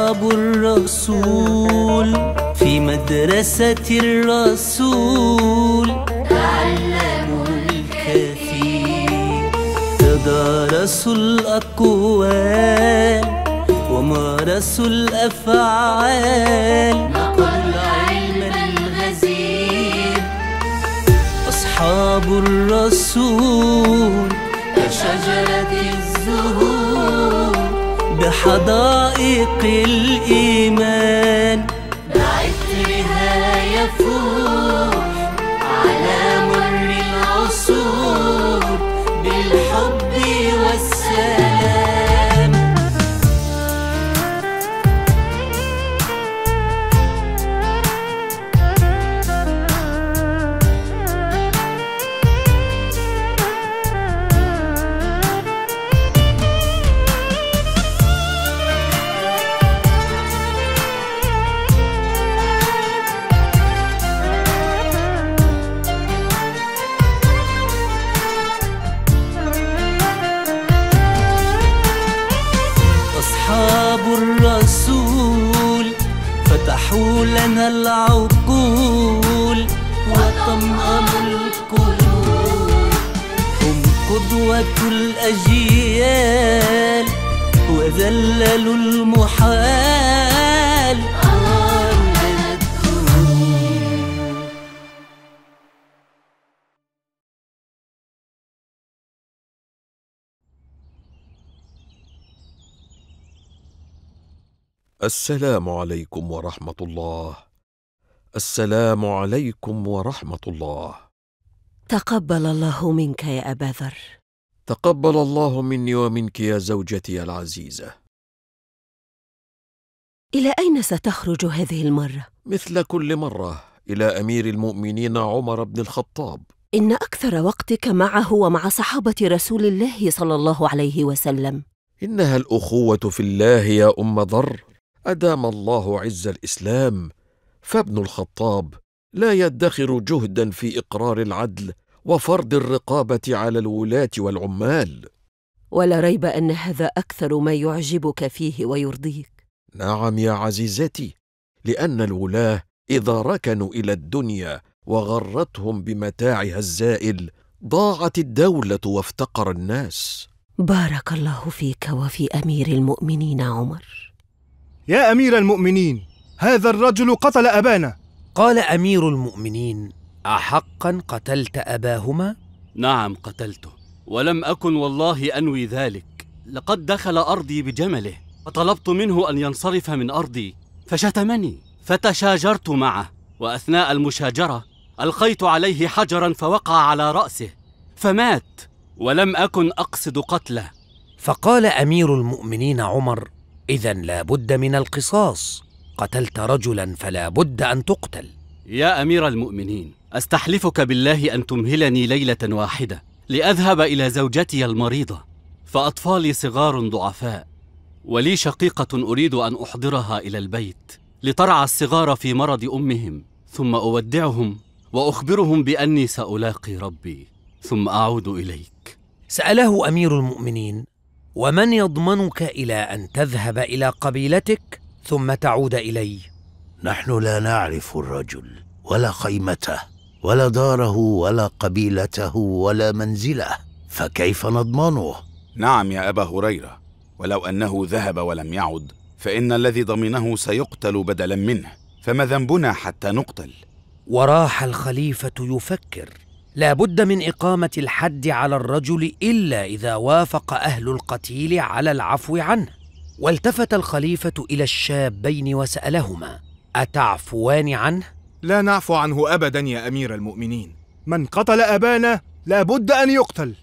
أصحاب الرسول في مدرسة الرسول تعلموا الكثير، تدارسوا الأقوال ومارسوا الأفعال، نقلوا العلم الغزير. أصحاب الرسول كشجرة الزهور بحدائق الإيمان، بعطرها يفوح على مر العصور بالحب والسلام. أصحاب الرسول فتحوا لنا العقول وطمأنوا القلوب، هم قدوة الأجيال وذللوا المحال، أناروا لنا الدروب. السلام عليكم ورحمة الله. السلام عليكم ورحمة الله. تقبل الله منك يا أبا ذر. تقبل الله مني ومنك يا زوجتي العزيزة. إلى أين ستخرج هذه المرة؟ مثل كل مرة، إلى أمير المؤمنين عمر بن الخطاب. إن أكثر وقتك معه ومع صحابة رسول الله صلى الله عليه وسلم. إنها الأخوة في الله يا أم ذر، أدام الله عز الإسلام، فابن الخطاب لا يدخر جهدا في إقرار العدل وفرض الرقابة على الولاة والعمال. ولا ريب أن هذا أكثر ما يعجبك فيه ويرضيك. نعم يا عزيزتي، لأن الولاة إذا ركنوا إلى الدنيا وغرتهم بمتاعها الزائل ضاعت الدولة وافتقر الناس. بارك الله فيك وفي أمير المؤمنين عمر. يا أمير المؤمنين، هذا الرجل قتل أبانا. قال أمير المؤمنين: أحقا قتلت أباهما؟ نعم قتلته، ولم أكن والله أنوي ذلك. لقد دخل أرضي بجمله، فطلبت منه أن ينصرف من أرضي فشتمني، فتشاجرت معه، وأثناء المشاجرة ألقيت عليه حجرا فوقع على رأسه فمات، ولم أكن أقصد قتله. فقال أمير المؤمنين عمر: إذن لا بد من القصاص، قتلت رجلا فلا بد أن تقتل. يا أمير المؤمنين، أستحلفك بالله أن تمهلني ليلة واحدة لأذهب إلى زوجتي المريضة، فأطفالي صغار ضعفاء، ولي شقيقة أريد أن أحضرها إلى البيت لترعى الصغار في مرض أمهم، ثم أودعهم وأخبرهم بأني سألاقي ربي ثم أعود إليك. سأله أمير المؤمنين: ومن يضمنك إلى أن تذهب إلى قبيلتك ثم تعود إلي؟ نحن لا نعرف الرجل ولا خيمته ولا داره ولا قبيلته ولا منزله، فكيف نضمنه؟ نعم يا أبا هريرة، ولو أنه ذهب ولم يعد فإن الذي ضمنه سيقتل بدلا منه، فما ذنبنا حتى نقتل؟ وراح الخليفة يفكر. لا بد من إقامة الحد على الرجل إلا إذا وافق أهل القتيل على العفو عنه. والتفت الخليفة إلى الشابين وسألهما: أتعفوان عنه؟ لا نعفو عنه أبدا يا أمير المؤمنين، من قتل أبانا لا بد أن يقتل.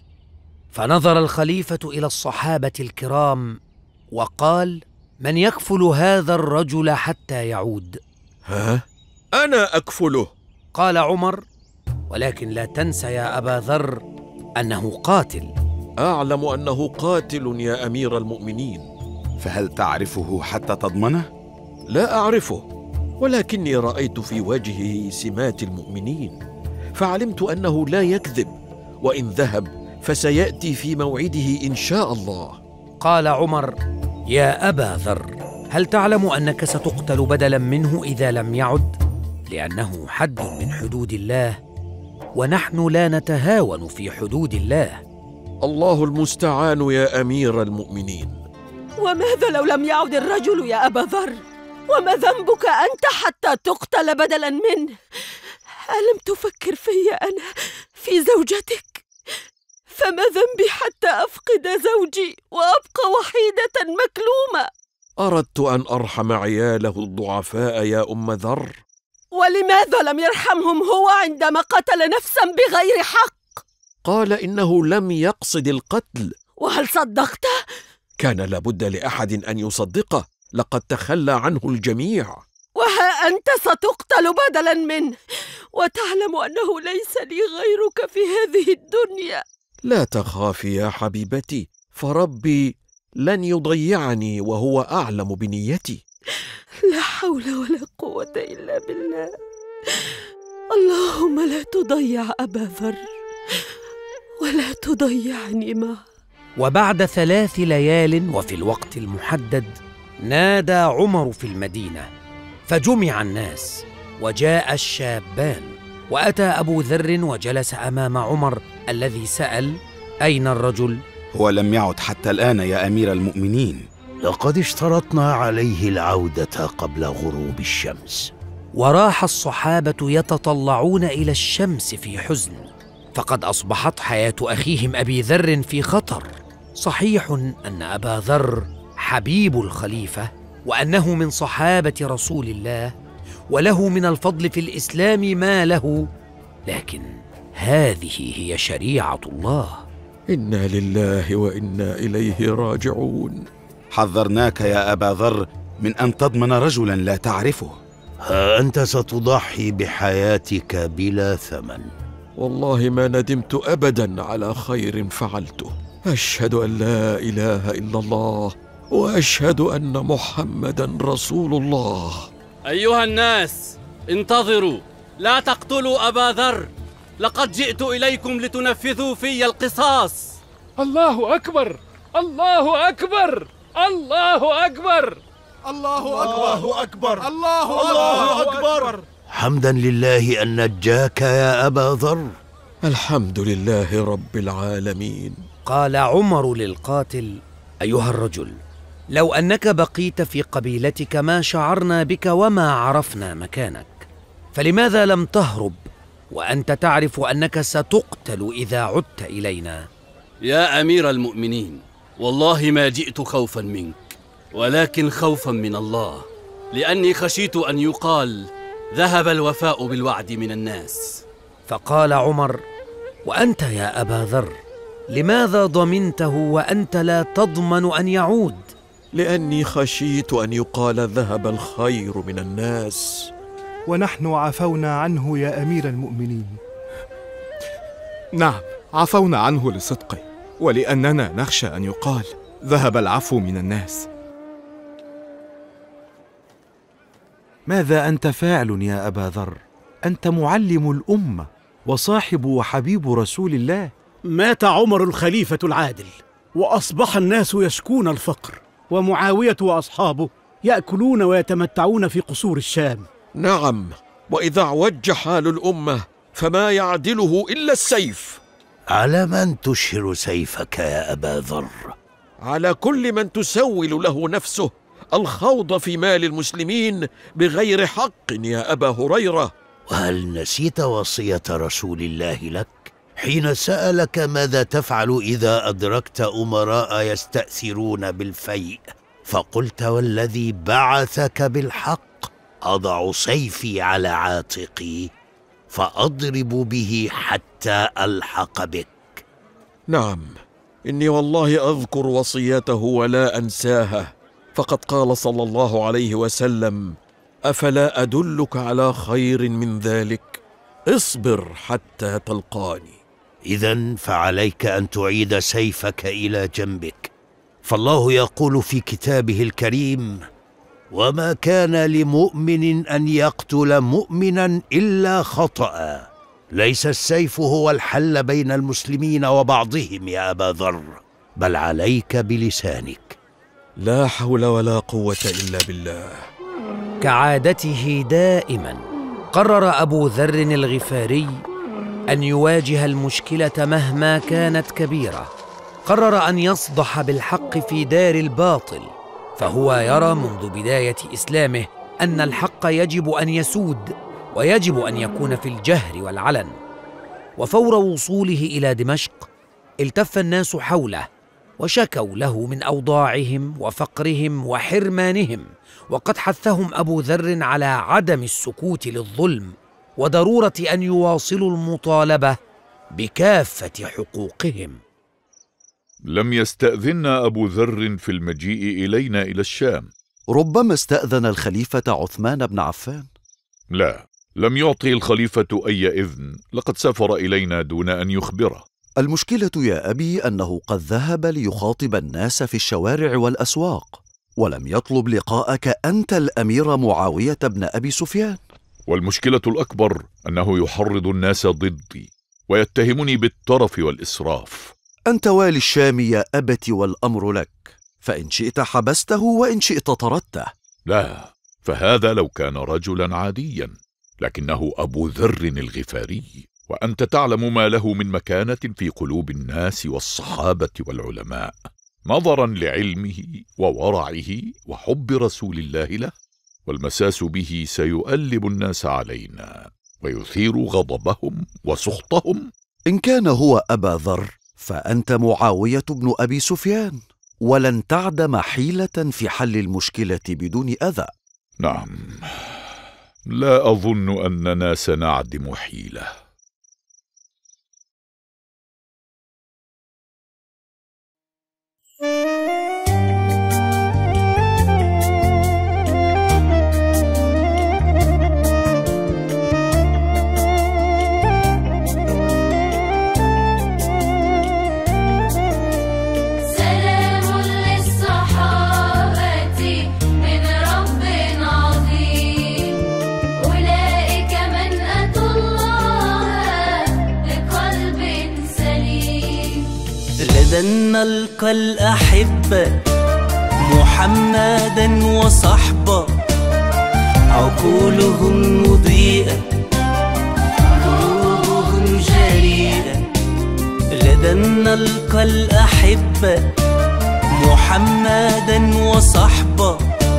فنظر الخليفة إلى الصحابة الكرام وقال: من يكفل هذا الرجل حتى يعود؟ ها؟ أنا أكفله. قال عمر: ولكن لا تنسى يا أبا ذر أنه قاتل. أعلم أنه قاتل يا أمير المؤمنين. فهل تعرفه حتى تضمنه؟ لا أعرفه، ولكني رأيت في وجهه سمات المؤمنين، فعلمت أنه لا يكذب، وإن ذهب فسيأتي في موعده إن شاء الله. قال عمر: يا أبا ذر، هل تعلم أنك ستقتل بدلاً منه إذا لم يعد؟ لأنه حد من حدود الله، ونحن لا نتهاون في حدود الله. الله المستعان يا أمير المؤمنين. وماذا لو لم يعد الرجل يا أبا ذر؟ وما ذنبك أنت حتى تقتل بدلاً منه؟ ألم تفكر في أنا في زوجتك؟ فما ذنبي حتى أفقد زوجي وأبقى وحيدة مكلومة؟ أردت أن أرحم عياله الضعفاء يا أم ذر. ولماذا لم يرحمهم هو عندما قتل نفساً بغير حق؟ قال إنه لم يقصد القتل. وهل صدقته؟ كان لابد لأحد أن يصدقه، لقد تخلى عنه الجميع. وها أنت ستقتل بدلاً منه، وتعلم أنه ليس لي غيرك في هذه الدنيا. لا تخافي يا حبيبتي، فربي لن يضيعني وهو أعلم بنيتي. لا حول ولا قوة إلا بالله. اللهم لا تضيع أبا ذر ولا تضيعني معه. وبعد 3 ليال وفي الوقت المحدد نادى عمر في المدينة، فجمع الناس وجاء الشابان، وأتى أبو ذر وجلس أمام عمر الذي سأل: أين الرجل؟ هو لم يعد حتى الآن يا أمير المؤمنين. لقد اشترطنا عليه العودة قبل غروب الشمس. وراح الصحابة يتطلعون إلى الشمس في حزن، فقد أصبحت حياة أخيهم أبي ذر في خطر. صحيح أن أبا ذر حبيب الخليفة، وأنه من صحابة رسول الله، وله من الفضل في الإسلام ما له، لكن هذه هي شريعة الله. إنا لله وإنا إليه راجعون. حذرناك يا أبا ذر من أن تضمن رجلا لا تعرفه. ها أنت ستضحي بحياتك بلا ثمن. والله ما ندمت أبدا على خير فعلته. أشهد أن لا إله إلا الله، وأشهد أن محمدا رسول الله. أيها الناس، انتظروا، لا تقتلوا أبا ذر، لقد جئت إليكم لتنفذوا في القصاص. الله أكبر، الله أكبر، الله أكبر، الله أكبر، الله أكبر. حمدا لله أن نجاك يا أبا ذر. الحمد لله رب العالمين. قال عمر للقاتل: أيها الرجل، لو أنك بقيت في قبيلتك ما شعرنا بك وما عرفنا مكانك، فلماذا لم تهرب وأنت تعرف أنك ستقتل إذا عدت إلينا؟ يا أمير المؤمنين، والله ما جئت خوفا منك، ولكن خوفا من الله، لأني خشيت أن يقال ذهب الوفاء بالوعد من الناس. فقال عمر: وأنت يا أبا ذر، لماذا ضمنته وأنت لا تضمن أن يعود؟ لأني خشيت أن يقال ذهب الخير من الناس. ونحن عفونا عنه يا أمير المؤمنين. نعم، عفونا عنه لصدقه، ولأننا نخشى أن يقال ذهب العفو من الناس. ماذا أنت فاعل يا أبا ذر؟ أنت معلم الأمة وصاحب وحبيب رسول الله. مات عمر الخليفة العادل، وأصبح الناس يشكون الفقر، ومعاوية وأصحابه يأكلون ويتمتعون في قصور الشام. نعم، وإذا اعوج حال الأمة فما يعدله إلا السيف. على من تشهر سيفك يا أبا ذر؟ على كل من تسول له نفسه الخوض في مال المسلمين بغير حق يا أبا هريرة. وهل نسيت وصية رسول الله لك حين سألك ماذا تفعل إذا أدركت أمراء يستأثرون بالفيء؟ فقلت: والذي بعثك بالحق أضع سيفي على عاتقي فأضرب به حتى ألحق بك. نعم، إني والله أذكر وصيته ولا أنساها، فقد قال صلى الله عليه وسلم: أفلا أدلك على خير من ذلك؟ اصبر حتى تلقاني. إذن فعليك أن تعيد سيفك إلى جنبك، فالله يقول في كتابه الكريم: وما كان لمؤمن أن يقتل مؤمنا إلا خطأ. ليس السيف هو الحل بين المسلمين وبعضهم يا أبا ذر، بل عليك بلسانك. لا حول ولا قوة إلا بالله. كعادته دائما قرر أبو ذر الغفاري أن يواجه المشكلة مهما كانت كبيرة. قرر أن يصدح بالحق في دار الباطل، فهو يرى منذ بداية إسلامه أن الحق يجب أن يسود، ويجب أن يكون في الجهر والعلن. وفور وصوله إلى دمشق التف الناس حوله وشكوا له من أوضاعهم وفقرهم وحرمانهم، وقد حثهم أبو ذر على عدم السكوت للظلم وضرورة أن يواصلوا المطالبة بكافة حقوقهم. لم يستأذنا أبو ذر في المجيء إلينا إلى الشام. ربما استأذن الخليفة عثمان بن عفان. لا، لم يعطي الخليفة أي إذن، لقد سافر إلينا دون أن يخبره. المشكلة يا أبي أنه قد ذهب ليخاطب الناس في الشوارع والأسواق، ولم يطلب لقاءك أنت الأمير معاوية بن أبي سفيان. والمشكلة الأكبر أنه يحرض الناس ضدي ويتهمني بالترف والإسراف. أنت والي الشام يا أبت، والأمر لك، فإن شئت حبسته وإن شئت طردته. لا، فهذا لو كان رجلا عاديا، لكنه أبو ذر الغفاري، وأنت تعلم ما له من مكانة في قلوب الناس والصحابة والعلماء، نظرا لعلمه وورعه وحب رسول الله له. والمساس به سيؤلب الناس علينا ويثير غضبهم وسخطهم. إن كان هو أبا ذر فأنت معاوية بن أبي سفيان، ولن تعدم حيلة في حل المشكلة بدون أذى. نعم، لا أظن أننا سنعدم حيلة. لن نلقى الأحبة محمدا وصحبه، عقولهم مضيئة قلوبهم جريئة. لن نلقى الأحبة محمدا وصحبه،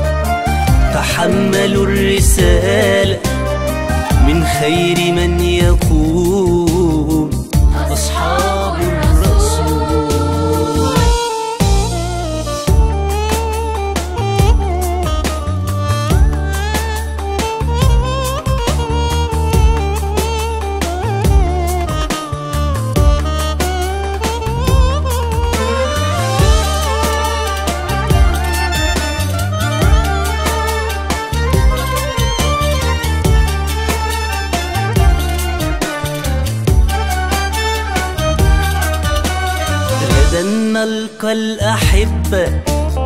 تحملوا الرسالة من خير من يقول أصحاب الرسول. نلقى الأحبة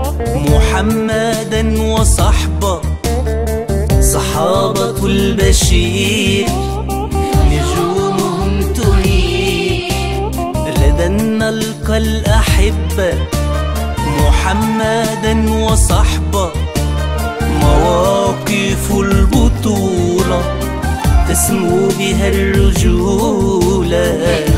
محمدا وصحبه، صحابة البشير نجومهم تنير. لدن نلقى الأحبة محمدا وصحبه، مواقف البطولة تسمو بها الرجولة.